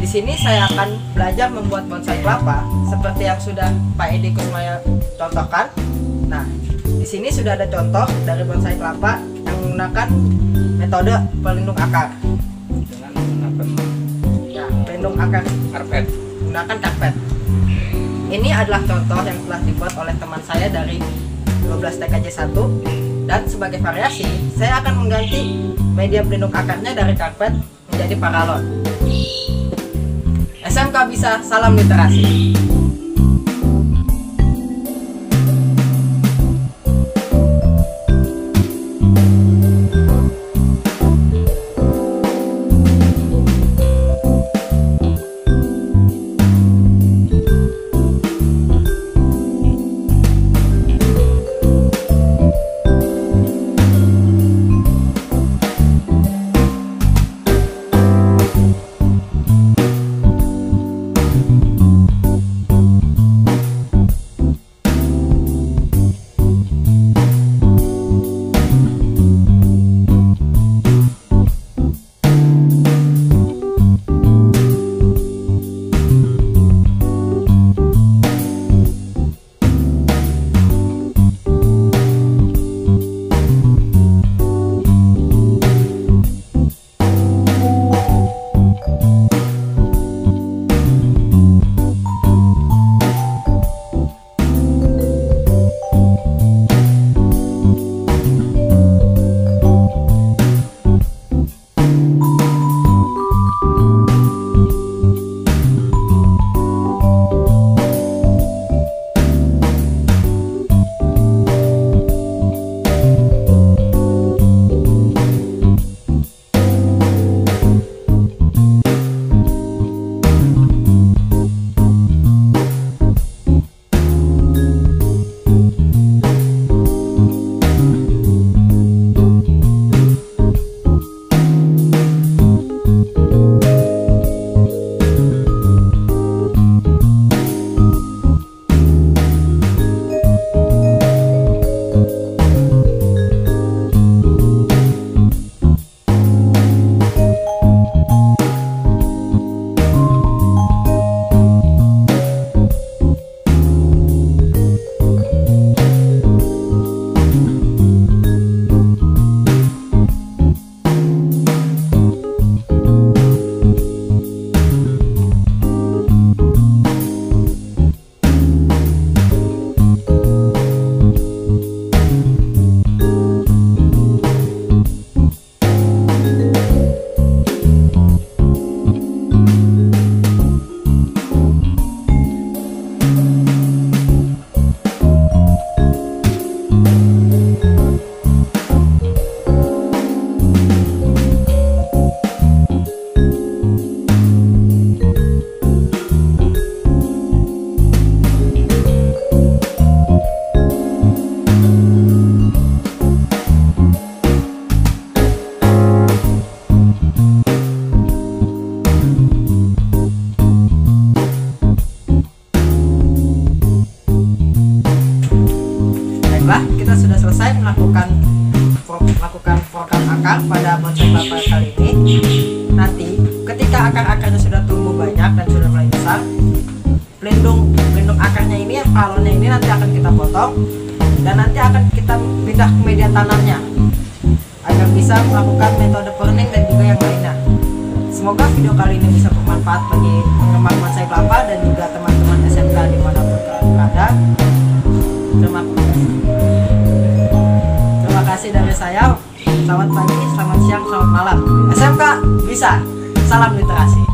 Di sini saya akan belajar membuat bonsai kelapa seperti yang sudah Pak Edi Kusmaya contohkan. Nah, di sini sudah ada contoh dari bonsai kelapa yang menggunakan metode pelindung akar. Dengan menggunakan Pelindung akar karpet. Menggunakan karpet. Ini adalah contoh yang telah dibuat oleh teman saya dari 12 TKJ 1, dan sebagai variasi saya akan mengganti media pelindung akarnya dari karpet menjadi paralon. SMK bisa, salam literasi. Baiklah, kita sudah selesai melakukan program akar pada bonsai kelapa kali ini. Nanti ketika akar-akarnya sudah tumbuh banyak dan sudah mulai besar, pelindung akarnya ini, paralonnya ini nanti akan kita potong dan nanti akan kita pindah ke media tanamnya agar bisa melakukan metode pruning dan juga yang lainnya. Semoga video kali ini bisa bermanfaat bagi penggemar bonsai kelapa dan juga teman-teman SMK dimanapun kalian berada. Terima kasih dari saya. Selamat pagi, selamat siang, selamat malam. SMK bisa, salam literasi.